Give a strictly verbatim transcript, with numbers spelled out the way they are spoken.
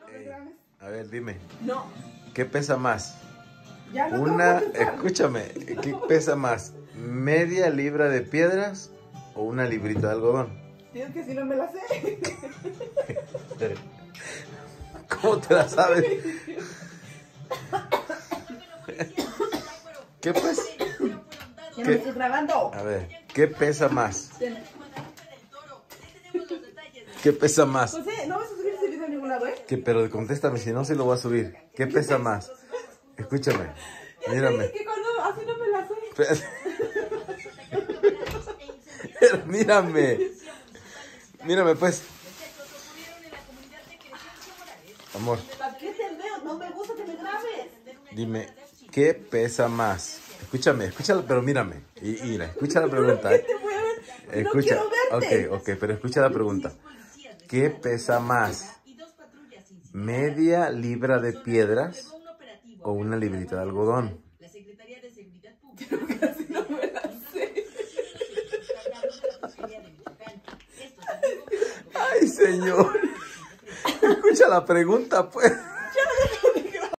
Ey, a ver, dime. No. ¿Qué pesa más? Ya no Una, escúchame, ¿qué pesa más? ¿Media libra de piedras o una librita de algodón? Digo que si no me la sé. ¿Cómo te la sabes? ¿Qué pesa? Ya me estoy grabando. A ver, ¿qué pesa más? ¿Qué pesa más? José, ¿no vas a subir ese video a ningún lado, eh? ¿Qué, pero contéstame, si no se lo voy a subir. ¿Qué pesa más? Escúchame, mírame. Que cuando así no me la sé. Pero mírame. Mírame, pues. Amor, ¿Para qué te veo? No me gusta que me grabes. dime, ¿qué pesa más? Escúchame, escúchala, pero mírame. Y, y mira, escucha la pregunta. ¿Qué te voy a ver? No Escucha, quiero verte. ok, ok, pero escucha la pregunta. ¿Qué pesa más? ¿Media libra de piedras o una librita de algodón? Casi no me la sé. Ay, señor. Escucha la pregunta, pues.